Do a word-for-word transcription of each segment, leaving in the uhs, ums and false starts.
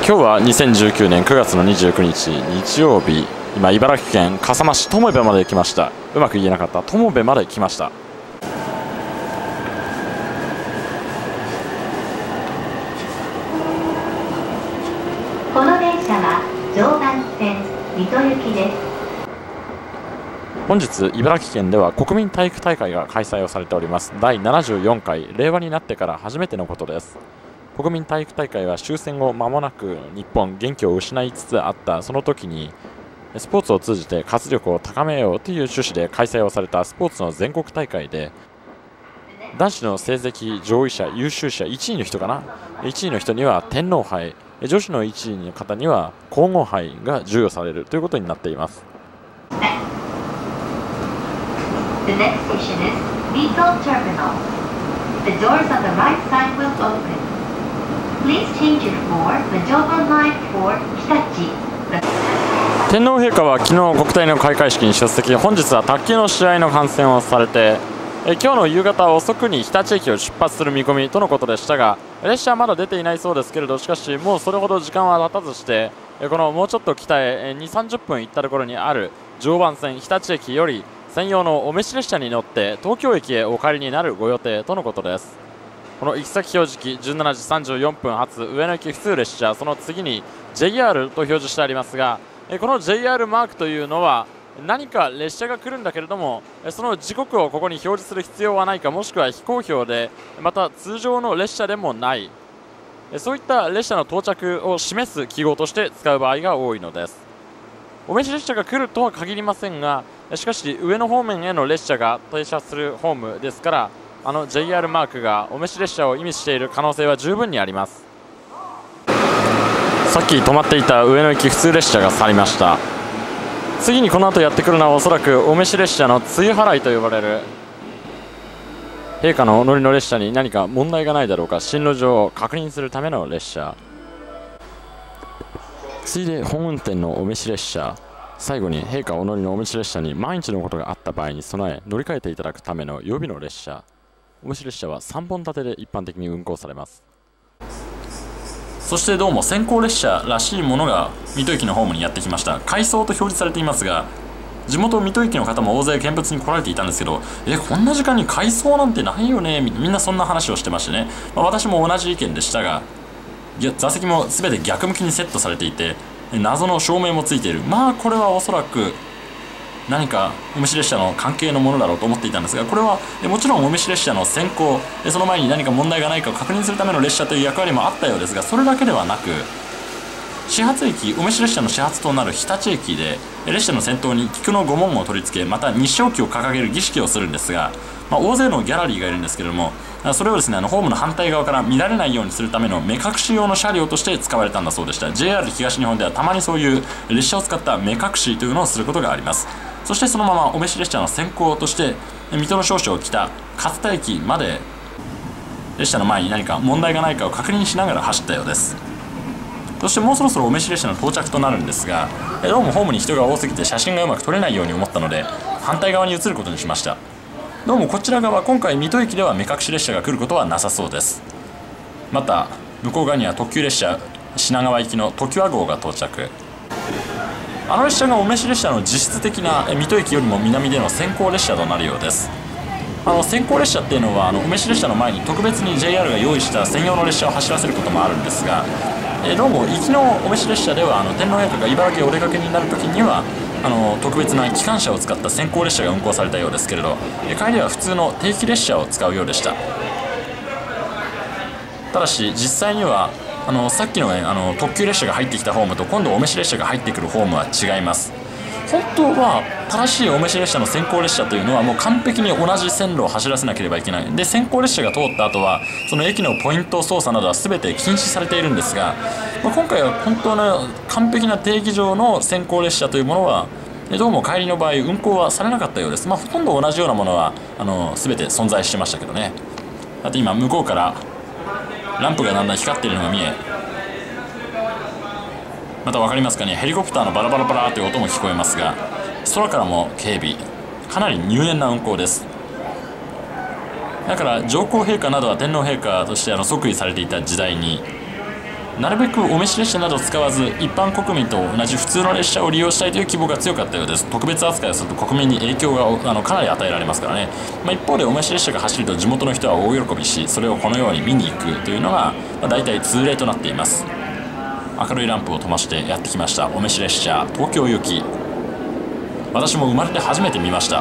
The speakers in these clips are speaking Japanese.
今日はにせんじゅうきゅうねんくがつのにじゅうくにち日曜日、今茨城県笠間市友部まで来ました。うまく言えなかった友部まで来ました。 この電車は常磐線水戸行きです。 本日茨城県では国民体育大会が開催をされております。だいななじゅうよんかい、令和になってから初めてのことです。国民体育大会は終戦後間もなく日本元気を失いつつあったその時に、スポーツを通じて活力を高めようという趣旨で開催をされたスポーツの全国大会で、男子の成績上位者優秀者いちいの人かないちいの人には天皇杯、女子のいちいの方には皇后杯が授与されるということになっています。 The next station is Mito Terminal. The doors on the right side will open. Please change your for the Joban Line for Hitachi. 天皇陛下は昨日国体の開会式に出席、本日は卓球の試合の観戦をされて、え今日の夕方遅くに日立駅を出発する見込みとのことでしたが、列車はまだ出ていないそうですけれど、しかしもうそれほど時間は経たずして、このもうちょっと北へにじゅう、さんじゅっぷん行ったところにある常磐線日立駅より専用のお召し列車に乗って東京駅へお帰りになるご予定とのことです。この行き先表示器じゅうしちじさんじゅうよんぷん発上野駅普通列車、その次に ジェイアール と表示してありますが、この ジェイアール マークというのは何か列車が来るんだけれども、その時刻をここに表示する必要はないか、もしくは非公表で、また通常の列車でもない、そういった列車の到着を示す記号として使う場合が多いのです。お召し列車が来るとは限りませんが、しかし上野方面への列車が停車するホームですから、あの ジェイアール マークがお召し列車を意味している可能性は十分にあります。さっき止まっていた上野行き普通列車が去りました。次にこの後やってくるのはおそらくお召し列車の露払いと呼ばれる、陛下のお乗りの列車に何か問題がないだろうか進路上を確認するための列車、次いで本運転のお召し列車、最後に陛下お乗りのお召し列車に万一のことがあった場合に備え乗り換えていただくための予備の列車、お召し列車はさんぼん立てで一般的に運行されます。そしてどうも先行列車らしいものが水戸駅のホームにやってきました。回送と表示されていますが、地元水戸駅の方も大勢見物に来られていたんですけど、えこんな時間に回送なんてないよね、みんなそんな話をしてましてね、まあ、私も同じ意見でしたが、座席も全て逆向きにセットされていて謎の照明もついている、まあこれはおそらく何かお召し列車の関係のものだろうと思っていたんですが、これはもちろんお召し列車の先行、その前に何か問題がないかを確認するための列車という役割もあったようですが、それだけではなく始発駅、お召し列車の始発となる日立駅で列車の先頭に菊の御紋を取り付け、また日照旗を掲げる儀式をするんですが、まあ、大勢のギャラリーがいるんですけれども、それをですねあのホームの反対側から見られないようにするための目隠し用の車両として使われたんだそうでした。 ジェイアール 東日本ではたまにそういう列車を使った目隠しというのをすることがあります。そしてそのままお召し列車の先行として水戸の少々を北勝田駅まで列車の前に何か問題がないかを確認しながら走ったようです。そしてもうそろそろお召し列車の到着となるんですが、どうもホームに人が多すぎて写真がうまく撮れないように思ったので反対側に移ることにしました。どうもこちら側、今回水戸駅では目隠し列車が来ることはなさそうです。また向こう側には特急列車品川行きの常盤号が到着。あの列車がお召し列車の実質的な水戸駅よりも南での先行列車となるようです。あの先行列車っていうのはあのお召し列車の前に特別に ジェイアール が用意した専用の列車を走らせることもあるんですが、えどうも行きのお召し列車ではあの天皇陛下が茨城へお出かけになる時にはあの特別な機関車を使った先行列車が運行されたようですけれど、え帰りは普通の定期列車を使うようでした。ただし実際にはあのさっきの、ね、あの特急列車が入ってきたホームと今度お召し列車が入ってくるホームは違います。本当は正しいお召し列車の先行列車というのはもう完璧に同じ線路を走らせなければいけない。で先行列車が通った後はその駅のポイント操作などは全て禁止されているんですが、まあ、今回は本当の完璧な定義上の先行列車というものはどうも帰りの場合運行はされなかったようです。まあ、ほとんど同じようなものはあの全て存在してましたけどね。だって今向こうからランプがだんだん光っているのが見え、また分かりますかね、ヘリコプターのバラバラバラという音も聞こえますが、空からも警備、かなり入念な運行です。だから上皇陛下などは天皇陛下としてあの即位されていた時代になるべくお召し列車などを使わず一般国民と同じ普通の列車を利用したいという希望が強かったようです。特別扱いをすると国民に影響があのかなり与えられますからね、まあ、一方でお召し列車が走ると地元の人は大喜びし、それをこのように見に行くというのが、まあ、大体通例となっています。明るいランプを灯してやってきましたお召し列車東京行き。私も生まれて初めて見ました。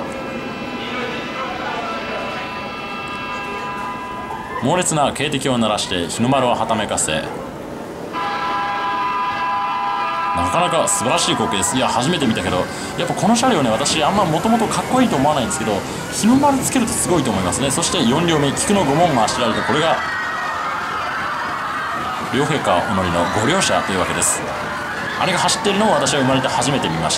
猛烈な警笛を鳴らして日の丸をはためかせ、なかなか素晴らしい光景です。いや初めて見たけど、やっぱこの車両ね、私あんまもともとかっこいいと思わないんですけど、日の丸つけるとすごいと思いますね。そしてよん両目菊の御門があしられて、これが両陛下お乗りのご両車というわけです。あれが走っているのを私は生まれて初めて見ました。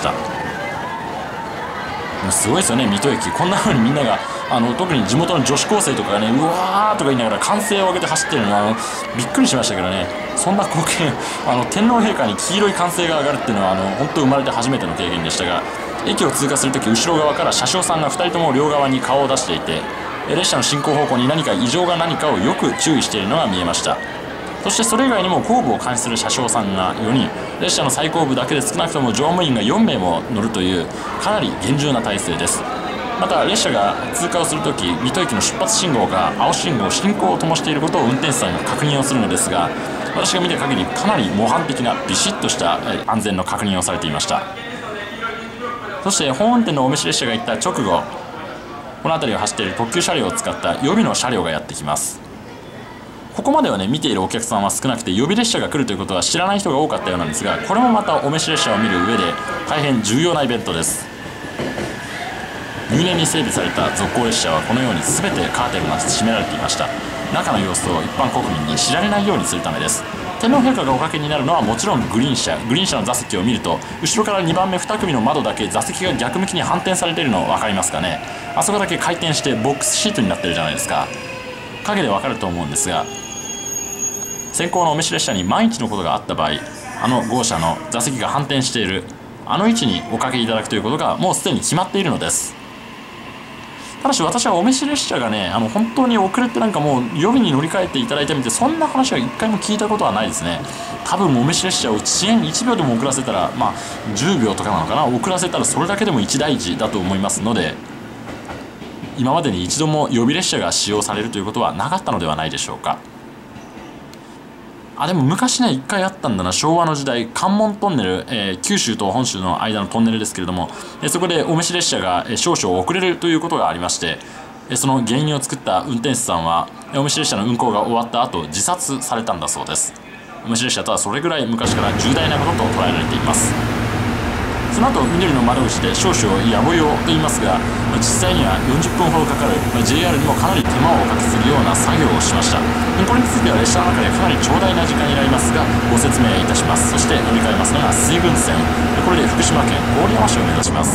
すごいですよね、水戸駅。こんな風にみんながあの特に地元の女子高生とかがね、うわーとか言いながら歓声を上げて走ってるのはあのびっくりしましたけどね。そんな光景、あの天皇陛下に黄色い歓声が上がるっていうのはあの本当生まれて初めての経験でしたが、駅を通過するとき後ろ側から車掌さんがふたりとも両側に顔を出していて、列車の進行方向に何か異常が何かをよく注意しているのが見えました。そしてそれ以外にも後部を監視する車掌さんがよにん、列車の最後部だけで少なくとも乗務員がよん名も乗るというかなり厳重な体制です。また列車が通過をするとき、水戸駅の出発信号が青信号進行を灯していることを運転手さんが確認をするのですが、私が見た限りかなり模範的なビシッとした安全の確認をされていました。そして本運転のお召し列車が行った直後、この辺りを走っている特急車両を使った予備の車両がやってきます。ここまではね見ているお客さんは少なくて、予備列車が来るということは知らない人が多かったようなんですが、これもまたお召し列車を見る上で大変重要なイベントです。入念に整備された続行列車はこのように全てカーテンが閉められていました。中の様子を一般国民に知られないようにするためです。天皇陛下がおかけになるのはもちろんグリーン車。グリーン車の座席を見ると後ろからにばんめに組の窓だけ座席が逆向きに反転されているの分かりますかね。あそこだけ回転してボックスシートになってるじゃないですか。影で分かると思うんですが、先行のお召し列車に万一のことがあった場合、あの号車の座席が反転しているあの位置におかけいただくということがもうすでに決まっているのです。ただし私はお召し列車がね、あの本当に遅れてなんかもう予備に乗り換えていただいたみたい、そんな話は一回も聞いたことはないですね。多分お召し列車を遅延いちびょうでも遅らせたら、まあじゅうびょうとかなのかな、遅らせたらそれだけでも一大事だと思いますので、今までに一度も予備列車が使用されるということはなかったのではないでしょうか。あでも昔ね一回あったんだな、昭和の時代、関門トンネル、えー、九州と本州の間のトンネルですけれども、えー、そこでお召し列車が、えー、少々遅れるということがありまして、えー、その原因を作った運転手さんは、えー、お召し列車の運行が終わった後自殺されたんだそうです。お召し列車とはそれぐらい昔から重大なことと捉えられています。その後緑の窓口で少々やぼよと言いますが、まあ、実際にはよんじゅっぷんほどかかる、まあ、ジェイアール にもかなり手間をおかけするような作業をしました。これについては列車の中でかなり長大な時間になりますがご説明いたします。そして乗り換えますのが水郡線、これで福島県郡山市を目指します。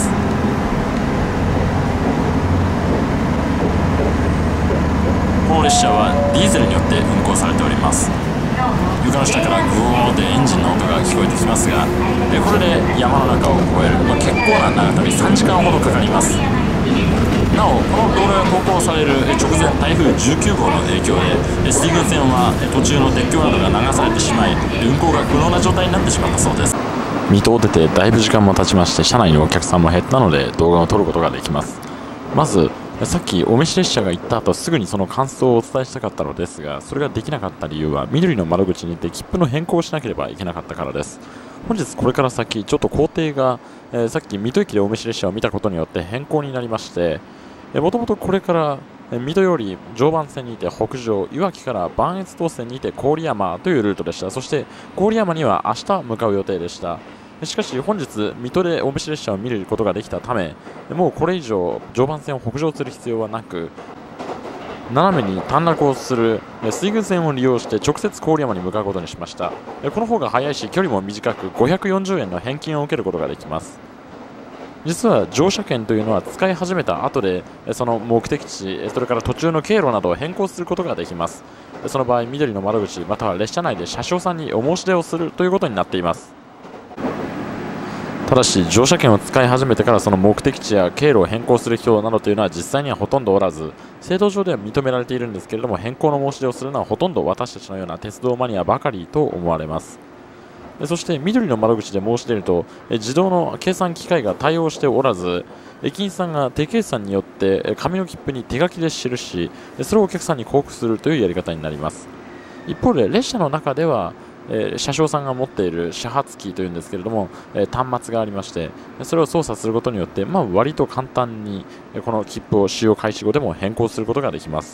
この列車はディーゼルによって運行されております。床の下からグオーってエンジンの音が聞こえてきますが、これで山の中を越える、まあ、結構な長旅さんじかんほどかかります。なおこの動画が投稿される直前、台風じゅうきゅうごうの影響で水郡線は途中の鉄橋などが流されてしまい、運行が不能な状態になってしまったそうです。水戸を出てだいぶ時間も経ちまして、車内のお客さんも減ったので動画を撮ることができます。まずさっきお召し列車が行った後すぐにその感想をお伝えしたかったのですが、それができなかった理由は緑の窓口に行って切符の変更をしなければいけなかったからです。本日これから先ちょっと工程が、えー、さっき水戸駅でお召し列車を見たことによって変更になりまして、もともとこれから水戸より常磐線にて北上、いわきから磐越東線にて郡山というルートでした。そして郡山には明日向かう予定でした。しかし本日水戸でお召し列車を見ることができたため、もうこれ以上常磐線を北上する必要はなく、斜めに短絡をする水郡線を利用して直接郡山に向かうことにしました。この方が早いし距離も短くごひゃくよんじゅうえんの返金を受けることができます。実は乗車券というのは使い始めた後でその目的地、それから途中の経路などを変更することができます。その場合緑の窓口または列車内で車掌さんにお申し出をするということになっています。 ただし乗車券を使い始めてからその目的地や経路を変更する人などというのは実際にはほとんどおらず、制度上では認められているんですけれども、変更の申し出をするのはほとんど私たちのような鉄道マニアばかりと思われます。そして緑の窓口で申し出ると、自動の計算機械が対応しておらず、駅員さんが手計算によって紙の切符に手書きで記し、それをお客さんに交付するというやり方になります。一方で列車の中ではえー、車掌さんが持っている車発機というんですけれども、えー、端末がありまして、それを操作することによって、まあ、割と簡単にこの切符を使用開始後でも変更することができます。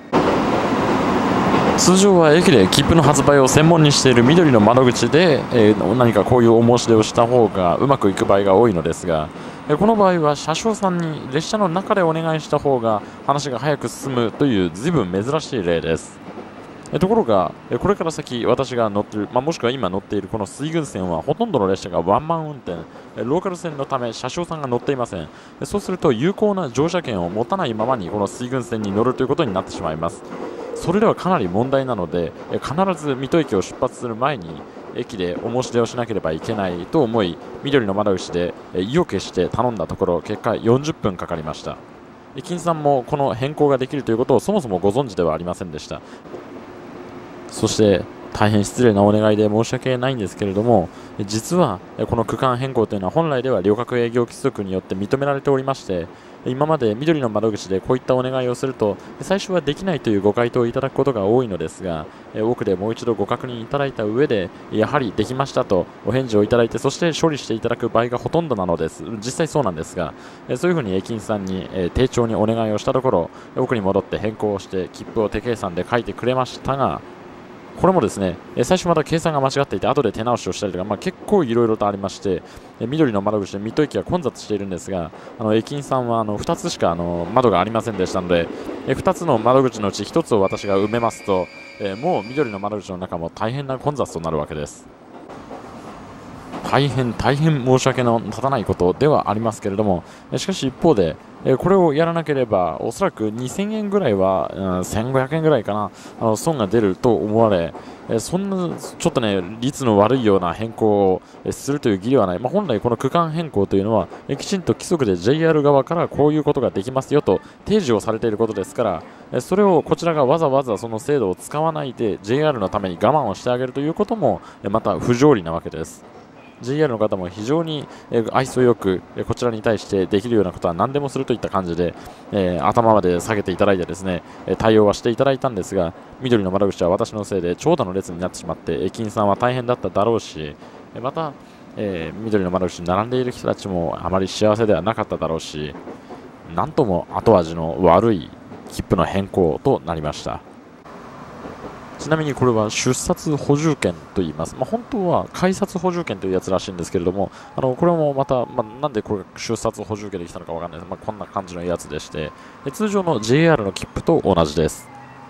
通常は駅で切符の発売を専門にしている緑の窓口で、えー、何かこういうお申し出をした方がうまくいく場合が多いのですが、えー、この場合は車掌さんに列車の中でお願いした方が話が早く進むという随分珍しい例です。ところが、これから先、私が乗っている、まあ、もしくは今乗っているこの水郡線はほとんどの列車がワンマン運転、ローカル線のため車掌さんが乗っていません。そうすると有効な乗車券を持たないままにこの水郡線に乗るということになってしまいます。それではかなり問題なので、必ず水戸駅を出発する前に駅でお申し出をしなければいけないと思い、緑の窓口で意を決して頼んだところ、結果よんじゅっぷんかかりました。駅員さんもこの変更ができるということをそもそもご存知ではありませんでした。そして大変失礼なお願いで申し訳ないんですけれども、実はこの区間変更というのは本来では旅客営業規則によって認められておりまして、今まで緑の窓口でこういったお願いをすると最初はできないというご回答をいただくことが多いのですが、奥でもう一度ご確認いただいた上でやはりできましたとお返事をいただいて、そして処理していただく場合がほとんどなのです。実際そうなんですが、そういうふうに駅員さんに丁重にお願いをしたところ、奥に戻って変更をして切符を手計算で書いてくれましたが、これもですね、最初まだ計算が間違っていて後で手直しをしたりとか、まあ、結構いろいろとありまして、緑の窓口で水戸駅は混雑しているんですが、あの駅員さんはあのふたつしかあの窓がありませんでしたので、ふたつの窓口のうちひとつを私が埋めますと、もう緑の窓口の中も大変な混雑となるわけです。大変大変申し訳の立たないことではありますけれども、しかし一方でこれをやらなければおそらくにせんえんぐらいは、うん、せんごひゃくえんぐらいかな、あの損が出ると思われ、そんなちょっとね率の悪いような変更をするという義理はない。まあ、本来この区間変更というのはきちんと規則で ジェイアール 側からこういうことができますよと提示をされていることですから、それをこちらがわざわざその制度を使わないで ジェイアール のために我慢をしてあげるということもまた不条理なわけです。ジェイアール の方も非常に愛想よくこちらに対してできるようなことは何でもするといった感じで、えー、頭まで下げていただいてですね対応はしていただいたんですが、緑の窓口は私のせいで長蛇の列になってしまって駅員さんは大変だっただろうし、また、えー、緑の窓口に並んでいる人たちもあまり幸せではなかっただろうし、なんとも後味の悪い切符の変更となりました。ちなみにこれは出札補充券と言います。まあ、本当は改札補充券というやつらしいんですけれども、あのこれもまた、まあ、なんでこれが出札補充券できたのかわかんないです。まあ、こんな感じのやつでして、通常の ジェイアール の切符と同じです。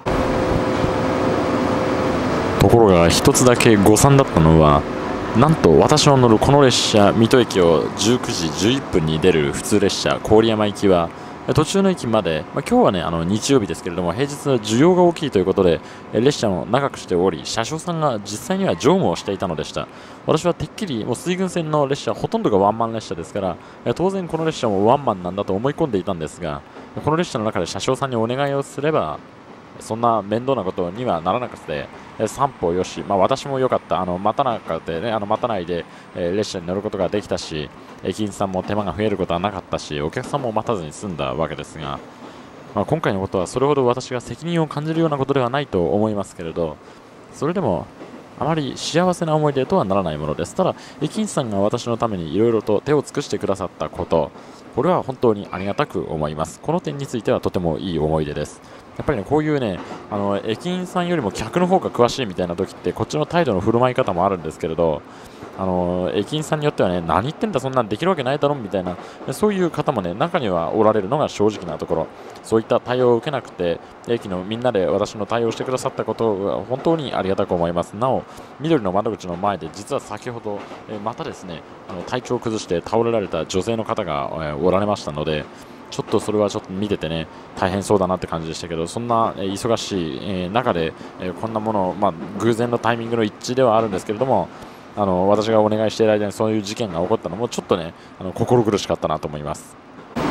ところが一つだけ誤算だったのは、なんと私の乗るこの列車、水戸駅をじゅうくじじゅういっぷんに出る普通列車、郡山行きは、途中の駅まで、まあ、今日はねあの日曜日ですけれども平日は需要が大きいということで列車を長くしており、車掌さんが実際には乗務をしていたのでした。私はてっきりもう水郡線の列車ほとんどがワンマン列車ですから、当然この列車もワンマンなんだと思い込んでいたんですが、この列車の中で車掌さんにお願いをすればそんな面倒なことにはならなくて、さん歩よし、まあ、私も良かった、あの待たなかったね、あの待たないで、えー、列車に乗ることができたし、駅員さんも手間が増えることはなかったし、お客さんも待たずに済んだわけですが、まあ、今回のことはそれほど私が責任を感じるようなことではないと思いますけれど、それでもあまり幸せな思い出とはならないものです。ただ、駅員さんが私のためにいろいろと手を尽くしてくださったこと、これは本当にありがたく思います。この点についてはとてもいい思い出です。やっぱりね、こういうね、あの駅員さんよりも客の方が詳しいみたいな時って、こっちの態度の振る舞い方もあるんですけれど、あの駅員さんによってはね、何言ってんだ、そんなんできるわけないだろみたいな、そういう方もね、中にはおられるのが正直なところ、そういった対応を受けなくて、駅のみんなで私の対応してくださったことは本当にありがたく思います。なお、緑の窓口の前で、実は先ほど、えまたですね、あの体調を崩して倒れられた女性の方が、えおられましたので、ちょっとそれはちょっと見ててね大変そうだなって感じでしたけど、そんな忙しい中でこんなものを、まあ、偶然のタイミングの一致ではあるんですけれども、 あの私がお願いしている間にそういう事件が起こったのもちょっとねあの心苦しかったなと思います。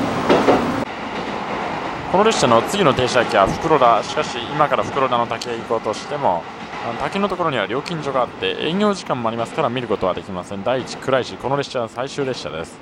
この列車の次の停車駅は袋田。しかし今から袋田の滝へ行こうとしてもあの滝のところには料金所があって営業時間もありますから見ることはできません。第一暗いしこの列車は最終列車です。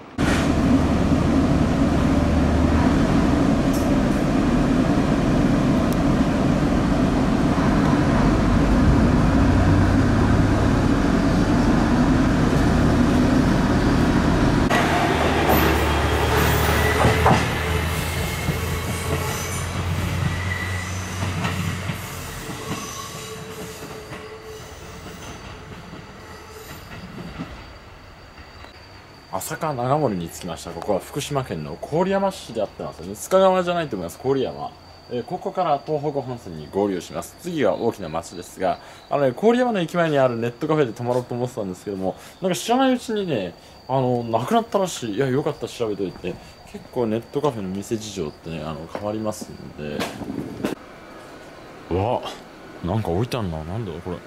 朝霞長森に着きました。ここは福島県の郡山市であってますね。須賀川じゃないと思います。郡山、えー、ここから東北本線に合流します。次は大きな町ですが、あのね、郡山の駅前にあるネットカフェで泊まろうと思ってたんですけども、なんか知らないうちにねあのなくなったらしい。いやよかった調べといて。結構ネットカフェの店事情ってねあの変わりますんで。うわなんか置いてあんな。なんだこれ。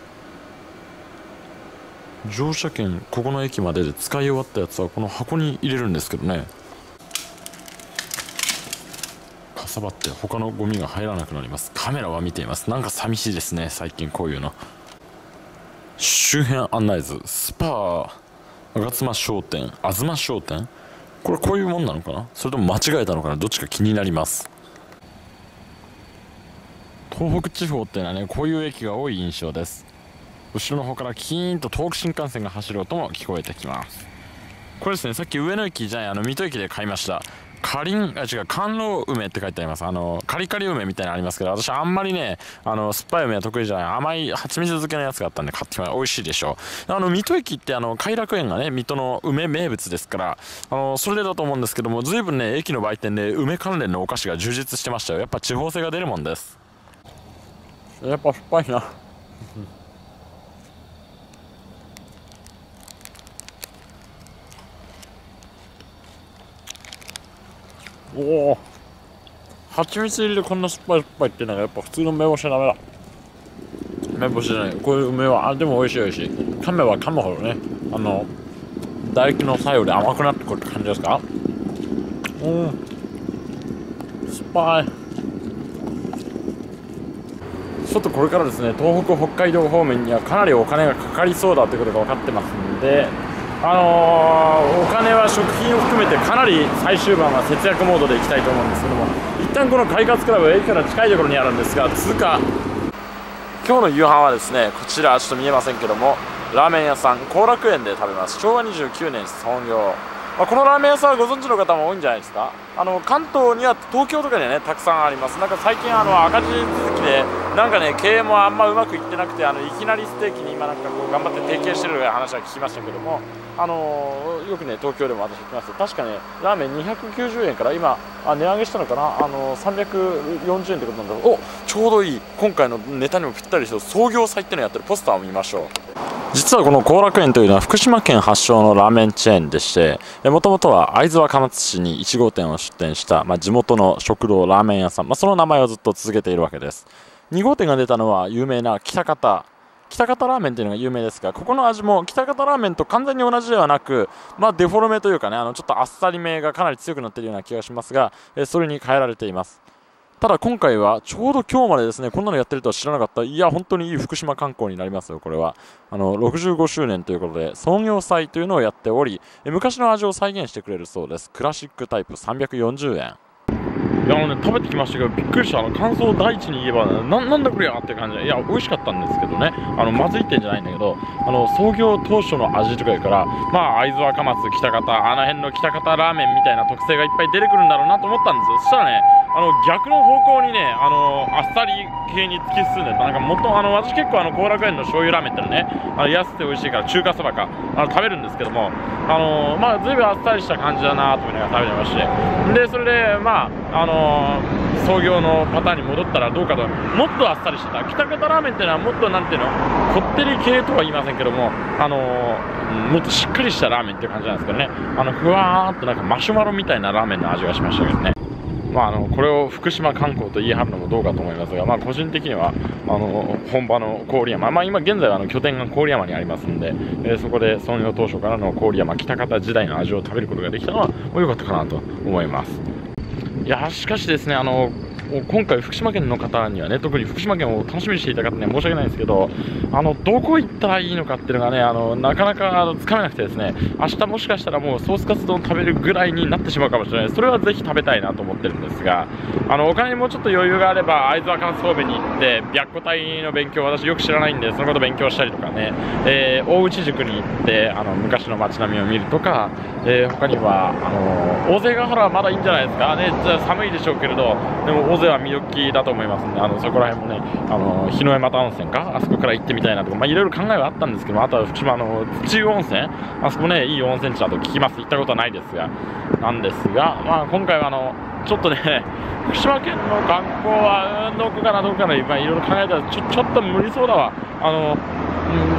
乗車券ここの駅までで使い終わったやつはこの箱に入れるんですけどね、かさばって他のゴミが入らなくなります。カメラは見ています。なんか寂しいですね最近こういうの。周辺案内図スパー吾妻商店東商店、これこういうもんなのかな、それとも間違えたのかな、どっちか気になります。東北地方っていうのはねこういう駅が多い印象です。後ろの方からキーンと東北新幹線が走る音も聞こえてきます。これですね、さっき上野駅じゃないあの水戸駅で買いましたかりんあ違う甘露梅って書いてあります。あのカリカリ梅みたいなのありますけど、私あんまりねあの酸っぱい梅は得意じゃない。甘い蜂蜜漬けのやつがあったんで買ってきました。美味しいでしょう。あの水戸駅ってあの偕楽園がね水戸の梅名物ですから、あのそれだと思うんですけども、随分ね駅の売店で梅関連のお菓子が充実してましたよ。やっぱ地方性が出るもんです。やっぱ酸っぱいなおお、蜂蜜入りでこんな酸っぱい酸っぱいっていうのがやっぱ普通の梅干しはダメだ。梅干しじゃない、こういう梅はあでも美味しい美味しい。噛めば噛むほどねあの唾液の作用で甘くなってくるって感じですか。うん酸っぱい。ちょっとこれからですね東北北海道方面にはかなりお金がかかりそうだということが分かってますんで、あのー、お金は食品を含めてかなり最終盤は節約モードでいきたいと思うんですけども、一旦この快活クラブ駅から近いところにあるんですが通過。今日の夕飯はですねこちらちょっと見えませんけどもラーメン屋さん後楽園で食べます。しょうわにじゅうきゅうねん創業。まあ、このラーメン屋さんはご存知の方も多いんじゃないですか。あの関東には東京とかにはねたくさんあります。なんか最近あの赤字続きでなんかね経営もあんまうまくいってなくて、あのいきなりステーキに今なんかこう頑張って提携してる話は聞きましたけども、あのー、よくね東京でも私行きますと確かねラーメンにひゃくきゅうじゅうえんから今あ値上げしたのかな、あのー、さんびゃくよんじゅうえんってことなんだろう。おちょうどいい。今回のネタにもぴったりして創業祭っていうのをやってるポスターを見ましょう。実はこの後楽園というのは福島県発祥のラーメンチェーンでして、もともとは会津若松市にいち号店を出店した、まあ、地元の食堂ラーメン屋さん、まあ、その名前をずっと続けているわけです。に号店が出たのは有名な喜多方喜多方ラーメンというのが有名ですが、ここの味も喜多方ラーメンと完全に同じではなく、まあ、デフォルメというかねあのちょっとあっさりめがかなり強くなっているような気がしますが、それに変えられています。ただ今回はちょうど今日までですねこんなのやってるとは知らなかった。いや本当にいい福島観光になりますよ。これはあのろくじゅうごしゅうねんということで創業祭というのをやっており、昔の味を再現してくれるそうです。クラシックタイプさんびゃくよんじゅうえん。いやあのね食べてきましたけどびっくりした。あの感想第一に言えば な, なんだこれやって感じで、いや美味しかったんですけどね、あのまずいってんじゃないんだけど、あの創業当初の味とか言うからまあ会津若松喜多方あの辺の喜多方ラーメンみたいな特性がいっぱい出てくるんだろうなと思ったんですよ。そしたらねあの逆の方向にねあのあっさり系に突き進んでた。なんかもっとあの私結構あの後楽園の醤油ラーメンってのねあの安くて美味しいから中華そばかあの食べるんですけども、あのまあ随分あっさりした感じだなと思いながら食べてまして、でそれでまああの創業のパターンに戻ったらどうかと、もっとあっさりしてた喜多方ラーメンっていうのはもっとなんていうのこってり系とは言いませんけども、あのもっとしっかりしたラーメンっていう感じなんですけどね、あのふわーっとなんかマシュマロみたいなラーメンの味がしましたけどね。 まあ、あのこれを福島観光と言い張るのもどうかと思いますが、まあ、個人的にはあの本場の郡山、まあ、今現在はあの拠点が郡山にありますので、えー、そこで創業当初からの郡山北方時代の味を食べることができたのは良かったかなと思います。いやしかしですね、あの今回福島県の方にはね、特に福島県を楽しみにしていた方には申し訳ないんですけど、あのどこ行ったらいいのかっていうのがね、あのなかなかつかめなくてですね、明日もしかしたらもうソースカツ丼食べるぐらいになってしまうかもしれない。それはぜひ食べたいなと思ってるんですが、あのお金にもうちょっと余裕があれば会津若松方面に行って白虎隊の勉強、私よく知らないんでそのこと勉強したりとかね、えー、大内宿に行ってあの昔の街並みを見るとか、えー、他にはあの大勢ヶ原はまだいいんじゃないですかね。寒いでしょうけれど、でも大勢は魅力だと思いますんで、あのそこら辺もね、あの日の江又温泉か、あそこから行ってみたいなとか、まあ、いろいろ考えはあったんですけども、あとは福島の土湯温泉、あそこもねいい温泉地だと聞きます。行ったことはないですがなんですが、まあ、今回はあのちょっとね福島県の観光はどこかなどこかな、まあ、いろいろ考えたらちょちょっと無理そうだわ。あの、うん、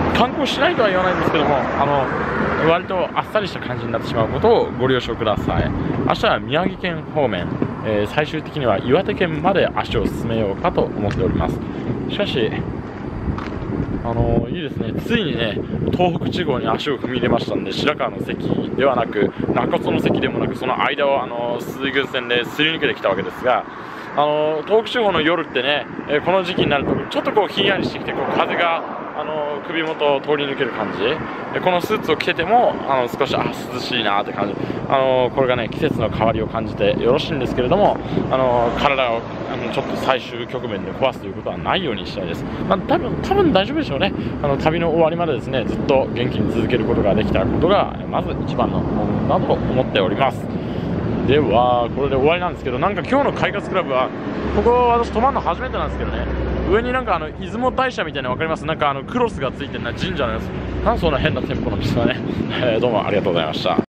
観光しないとは言わないんですけども、あの割とあっさりした感じになってしまうことをご了承ください。明日は宮城県方面、えー、最終的には岩手県まで足を進めようかと思っております。しかしあのー、いいですね、ついにね東北地方に足を踏み入れましたんで、白河の関ではなく中津の関でもなく、その間を、あのー、水軍船ですり抜けてきたわけですが、あのー、東北地方の夜ってね、えー、この時期になるとちょっとこうひんやりしてきて、こう風があの首元を通り抜ける感じで、このスーツを着ててもあの少しあ涼しいなって感じ、あのこれがね季節の変わりを感じてよろしいんですけれども、あの体をあのちょっと最終局面で壊すということはないようにしたいです。まあ、多分多分大丈夫でしょうね。あの旅の終わりまでですねずっと元気に続けることができたことがまず一番のものだと思っております。ではこれで終わりなんですけど、なんか今日の快活クラブはここ私泊まるの初めてなんですけどね、上になんかあの出雲大社みたいなの分かります？なんかあのクロスがついてるな神社のやつ、なんでそんな変な店舗なんですかね。えー、どうもありがとうございました。